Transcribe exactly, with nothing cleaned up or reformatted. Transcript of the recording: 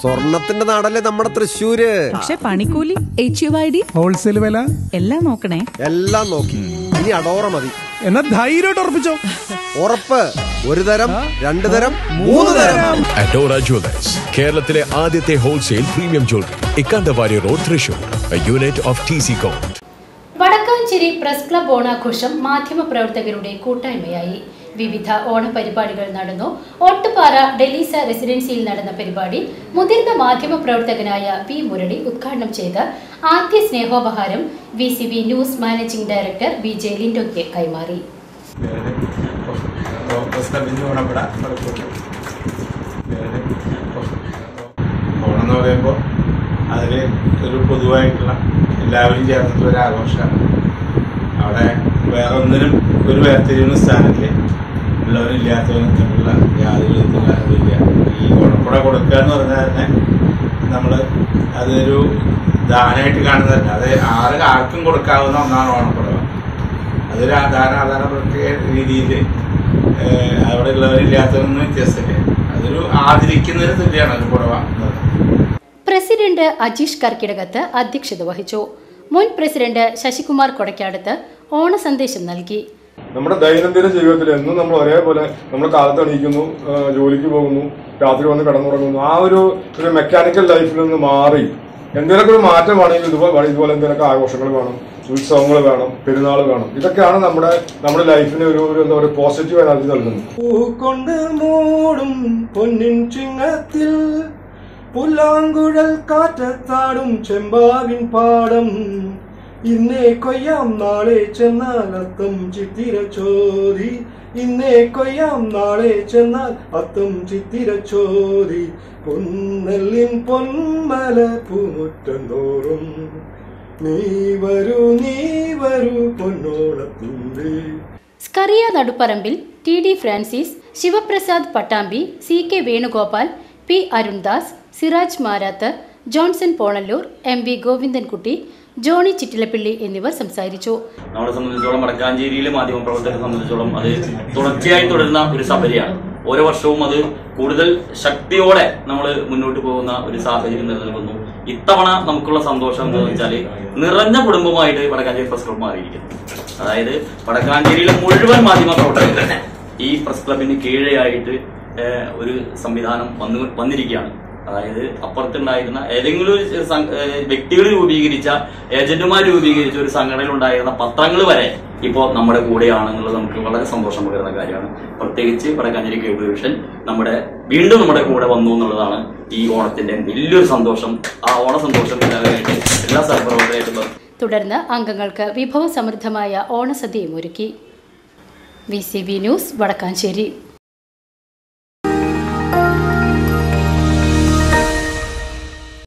സ്വർണത്തിന്റെ നാടല്ലേ നമ്മുടെ തൃശ്ശൂര്. പക്ഷെ പണിക്കൂലി, H U I D, wholesale വില എല്ലാം നോക്കണേ. എല്ലാം നോക്കി. ഇനി അടോറ മതി. എന്നാ ധൈര്യമായിട്ട് ഉറപ്പിച്ചോ. ഉറപ്പ്. ഒരു തരം, രണ്ടു തരം, മൂന്ന് തരം. അഡോറ ജ്വല്ലേഴ്സ്, കേരളത്തിലെ ആദ്യത്തെ wholesale premium jewellery, Ikkandavari road, Thrissur, unit of T C com. Vadakkanchery press club ഓണാഘോഷം മാധ്യമപ്രവർത്തകരുടെ കൂട്ടായ്മയായി. വിവിധ ഓണപരിപാടികൾ നടന്നു. ഓട്ടുപാറ ഡെലീസ റെസിഡൻസിയിൽ നടന്ന പരിപാടി മുതിർന്ന മാധ്യമപ്രവർത്തകനായ വി മുരളി ഉദ്ഘാടനം ചെയ്ത് ആദ്യ സ്നേഹോപഹാരം V C B news managing director V J ലിൻഡോയ്ക്ക് കൈമാറി. ഓണം എന്ന് പറയുമ്പോൾ അതിൽ ഒരു പൊതുവായിട്ടുള്ള എല്ലാവരും ചേർന്നിട്ടുള്ള ഒരു ആഘോഷമാണ്. അവിടെ വേറെ ഒന്നിനും ഒരു വേർതിരിവുന്ന സ്ഥാനത്തിൽ ഉള്ളവരും ഇല്ലാത്തവരും തമ്മിലുള്ള യാതൊരു വിധത്തിലുള്ള ഇതില്ല. ഈ ഓണപ്പുട കൊടുക്കുക എന്ന് പറഞ്ഞാൽ തന്നെ നമ്മൾ അതൊരു ദാനമായിട്ട് കാണുന്നതല്ല, അത് ആറ് ആർക്കും കൊടുക്കാവുന്ന ഒന്നാണ് ഓണപ്പുടവ. അതൊരു ദാന ആധാര പ്രത്യേക രീതിയിൽ അവിടെ ഉള്ളവരില്ലാത്തതൊന്നും വ്യത്യാസമില്ല. അതൊരു ആദരിക്കുന്നതിന് തുല്യമാണ് ഒരു പുടവ എന്ന് പറയുന്നത്. പ്രസിഡന്റ് അജീഷ് കർക്കിടകത്ത് അധ്യക്ഷത വഹിച്ചു. മുൻ പ്രസിഡന്റ് ശശികുമാർ കൊടക്കാടത്ത് ഓണ സന്ദേശം നൽകി. നമ്മുടെ ദൈനംദിന ജീവിതത്തിൽ എന്നും നമ്മൾ ഒരേപോലെ നമ്മൾ കാലത്ത് എണീക്കുന്നു, ജോലിക്ക് പോകുന്നു, രാത്രി വന്ന് കിടന്നുറങ്ങുന്നു. ആ ഒരു ഒരു മെക്കാനിക്കൽ ലൈഫിൽ നിന്ന് മാറി എന്തെങ്കിലുമൊക്കെ ഒരു മാറ്റമാണെങ്കിൽ ഇതുപോലെ ഇതുപോലെ എന്തെങ്കിലുമൊക്കെ ആഘോഷങ്ങൾ വേണം, ഉത്സവങ്ങൾ വേണം, പെരുന്നാൾ വേണം. ഇതൊക്കെയാണ് നമ്മുടെ നമ്മുടെ ലൈഫിന് ഒരു ഒരു എന്താ പറയുക പോസിറ്റീവ് എനർജി നൽകുന്നത്. പൂക്കൊണ്ട് മൂടും പൊന്നിൻ ചിങ്ങത്തിൽ പുല്ലാങ്കുഴൽ കാറ്റത്താടും ചെമ്പാവിൻ പാടം ഇന്നേ കൊയ്യാം നാളെ ചെന്നാൽ അത്തം ചിത്തിര ചോതി ഇന്നേ കൊയ്യാം നാളെ ചെന്നാൽ അത്തം ചിത്തിര ചോതി പൊന്നെല്ലിൻ പൊന്മല പൂമുറ്റം തോറും നീ വരൂ നീ വരൂ പൊന്നോളത്തുമ്പി. Skaria Naduparambil, T D Francis, Sivaprasad Pattambi, C K Venugopal, P Arundas, Siraj Marath, Johnson Ponnallur, M V Govindankutty, Johnny Chittilappilly എന്നിവർ സംസാരിച്ചു. നമ്മളെ സംബന്ധിച്ചോളം വടക്കാഞ്ചേരിയിലെ മാധ്യമപ്രവർത്തകരെ സംബന്ധിച്ചോളം അത് തുടർച്ചയായി തുടരുന്ന ഒരു സഭയാണ്. ഓരോ വർഷവും അത് കൂടുതൽ ശക്തിയോടെ നമ്മൾ മുന്നോട്ട് പോകുന്ന ഒരു സാഹചര്യം നിലനിൽക്കുന്നു. ഇത്തവണ നമുക്കുള്ള സന്തോഷം എന്ന് വെച്ചാൽ നിറഞ്ഞ കുടുംബമായിട്ട് വടക്കാഞ്ചേരി പ്രസ് ക്ലബ് മാറിയിരിക്കുന്നു. അതായത് വടക്കാഞ്ചേരിയിലെ മുഴുവൻ മാധ്യമപ്രവർത്തകർ ഈ പ്രസ് ക്ലബിന് കീഴെയായിട്ട് ഒരു സംവിധാനം വന്നു വന്നിരിക്കുകയാണ്. അതായത് അപ്പുറത്തുണ്ടായിരുന്ന ഏതെങ്കിലും ഒരു വ്യക്തികൾ രൂപീകരിച്ച ഏജന്റുമാർ രൂപീകരിച്ച ഒരു സംഘടനയിൽ ഉണ്ടായിരുന്ന പത്രങ്ങൾ വരെ ഇപ്പോൾ നമ്മുടെ കൂടെയാണെന്നുള്ളത് നമുക്ക് വളരെ സന്തോഷം പകരുന്ന കാര്യമാണ്. പ്രത്യേകിച്ച് വടക്കാഞ്ചേരി കേബിൾ വിഷൻ നമ്മുടെ വീണ്ടും നമ്മുടെ കൂടെ വന്നു എന്നുള്ളതാണ് ഈ ഓണത്തിന്റെ വലിയൊരു സന്തോഷം. ആ ഓണ സന്തോഷം എല്ലാവരുമായിട്ട് എല്ലാ സഹപ്രവർത്തകരായിട്ടും. തുടർന്ന് അംഗങ്ങൾക്ക് വിഭവസമൃദ്ധമായ ഓണസദ്യയും ഒരുക്കി. V C B news Vadakkanchery.